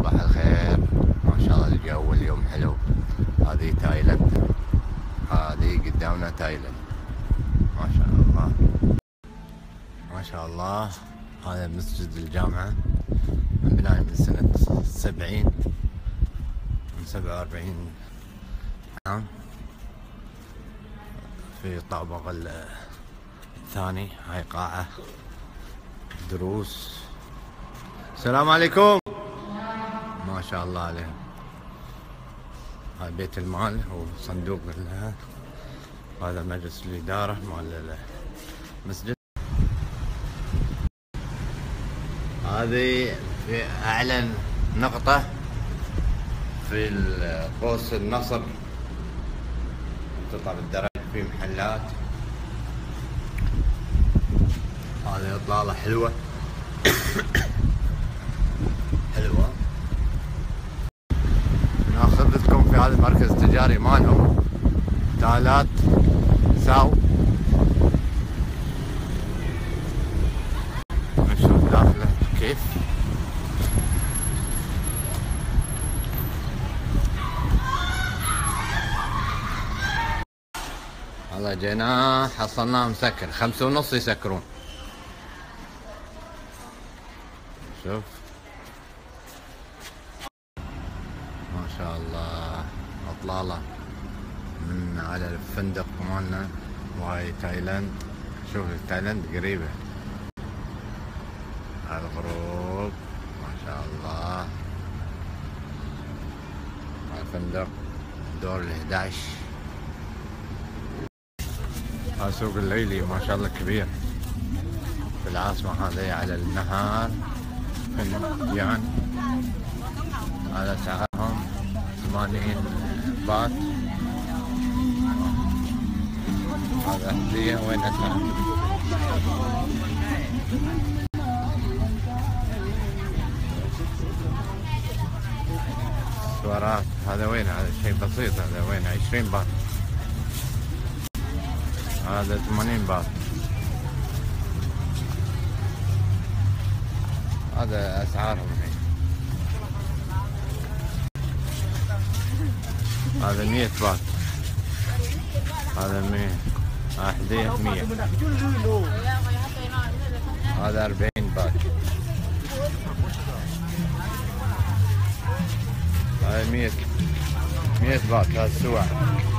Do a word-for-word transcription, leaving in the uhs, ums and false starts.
صباح الخير. ما شاء الله الجو اليوم حلو. هذه تايلاند، هذه قدامنا تايلاند. ما شاء الله ما شاء الله. هذا مسجد الجامعة، مبنى من سنة سبعين، من سبعة وأربعين عام، في الطابق الثاني. هاي قاعة دروس. السلام عليكم. ما شاء الله عليهم. هاي بيت المال وصندوق. هذا مجلس الإدارة مال المسجد. هذه في أعلى نقطة في قوس النصر، تطلع بالدرج في محلات. هذه إطلالة حلوة حلوة. ناخذكم في هذا المركز التجاري مالهم، تالات ساو. نشوف داخله كيف. والله جينا حصلناه مسكر، خمسة ونص يسكرون. شوف ما شاء الله، اطلالة من على الفندق مالنا. وهاي تايلاند. شوف تايلاند قريبة. على الغروب ما شاء الله. على الفندق دور الإحدى عشر. هذا سوق الليلي ما شاء الله كبير في العاصمة. هذا على النهر فنجان. هذا سعرهم ثمانين بات. هذا هدية. وين أسعار؟ سوارات. هذا وين؟ هذا شيء بسيط. هذا وين؟ عشرين بات. هذا ثمانين بات. هذا أسعارهم الحين. هذا مية بات. هذا مية. هدية مية. هذا أربعين بات. هذا مية مية بات. هذا سوى.